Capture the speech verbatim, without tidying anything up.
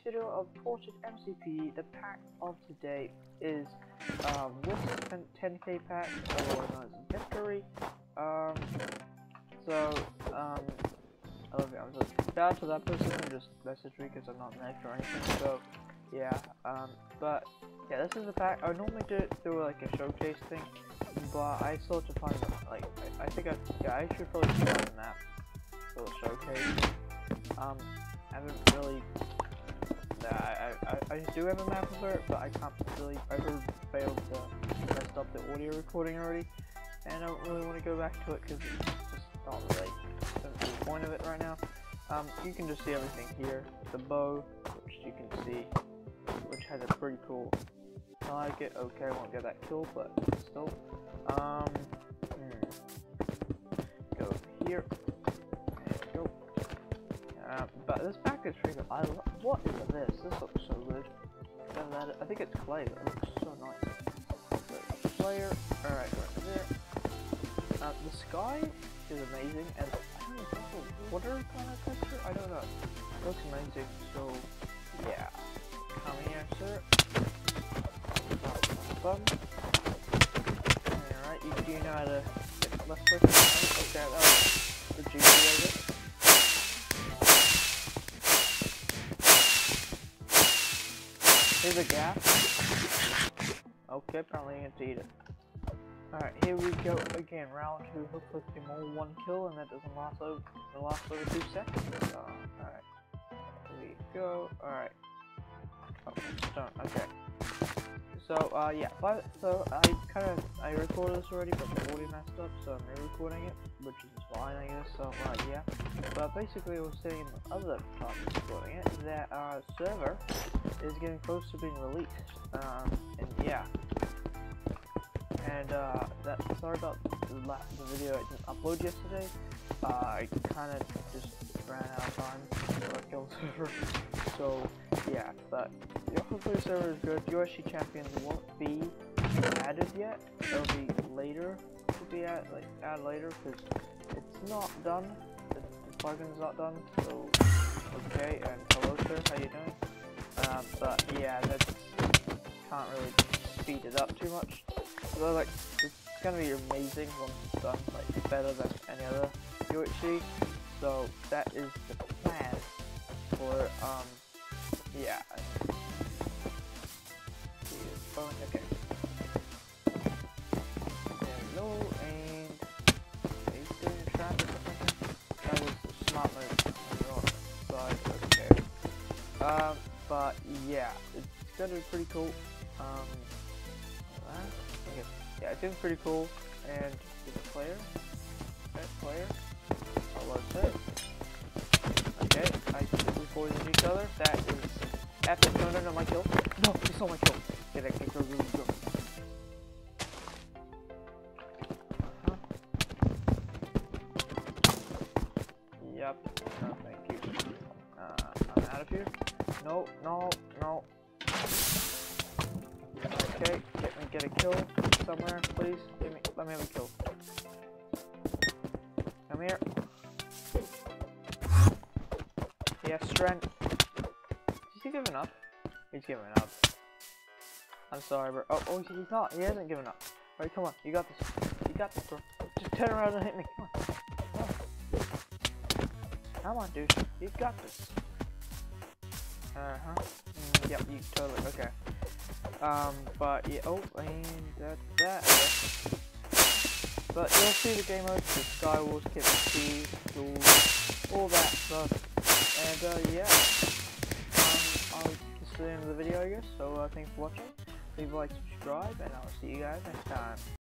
video of ported M C P E, the pack of today is um, Wisp ten K pack, otherwise known as Victory. Um, so, um, I love it. I'm just bad to that person who just messaged me because I'm not next or anything. So, yeah. Um, but yeah, this is the pack. I would normally do it through like a showcase thing, but I still have to find like I, I think I yeah I should probably find a map for the showcase. Um, I haven't really. Nah, I, I I do have a map of it, but I can't really. I heard failed to mess up the audio recording already, and I don't really want to go back to it because it's just not really the point of it right now. Um, you can just see everything here. The bow, which you can see, which has a pretty cool. I like it. Okay, I won't get that kill, but still. Um, hmm. Go here. Go. Uh, but this pack is pretty good. I love. What is this? This looks so good. I think it's clay. It looks so nice. So, player. All right, right there. Uh, the sky is amazing, and I don't know if it's a water kind of texture. I don't know. It looks amazing. So, yeah. Come here, sir. Bum. Alright, you do know how to get left click. Okay, that was the G P, I guess. Here's a gap. Okay, apparently I get to eat it. Alright, here we go again. Round two. Hopefully we can all one kill and that doesn't last over the last over two seconds. So, alright. Here we go. Alright. Oh, stone. Okay. So, uh, yeah, but, so, I kind of, I recorded this already, but the audio messed up, so I'm re-recording it, which is fine, I guess, so, uh, yeah. But basically, I was saying in the other part of recording it, that our server is getting close to being released, um, and yeah. And, uh, that, sorry about the last the video I didn't upload yesterday. uh, I kind of just ran out of time to kill the server, so, yeah, but, yeah, hopefully the server is good. U S C Champions won't be added yet. It'll be later to be added, like, add later, because it's not done. The, the plugin's not done, so, okay, and hello sir, how you doing? Um, but, yeah, that's, can't really speed it up too much. So, like, it's gonna be amazing once it's done, like, better than any other U H C. So, that is the plan for, um, yeah. Okay. There we go, and he's doing a trap or something. That was a smart move on your side, okay. Um, but yeah, it's gonna be pretty cool. Um, okay. Yeah, it's gonna be pretty cool, and there's a player. Okay, player. Hello, sir. Okay, I think we poisoned each other. That is epic. No, no, no, my kill. No, he stole my kill. Yeah, that kick really good. Uh-huh. Yep. No, thank you. Uh, I'm out of here. No, no, no. Okay, get me, get a kill somewhere, please. Give me, let me have a kill. Come here. He has strength. Is he giving up? He's giving up. I'm sorry, bro. Oh, oh, he's not. He hasn't given up. Alright, come on. You got this. You got this, bro. Just turn around and hit me. Come on. Come on, come on dude. You got this. Uh-huh. Mm, yep, you totally. Okay. Um, but, yeah. Oh, and that's that, I guess. But you'll see the game mode, the Sky Wars, Kit T, tools, all that stuff. And, uh, yeah. Um, I'll this is the end of the video, I guess. So, uh, thanks for watching. Leave a like, subscribe, and I'll see you guys next time.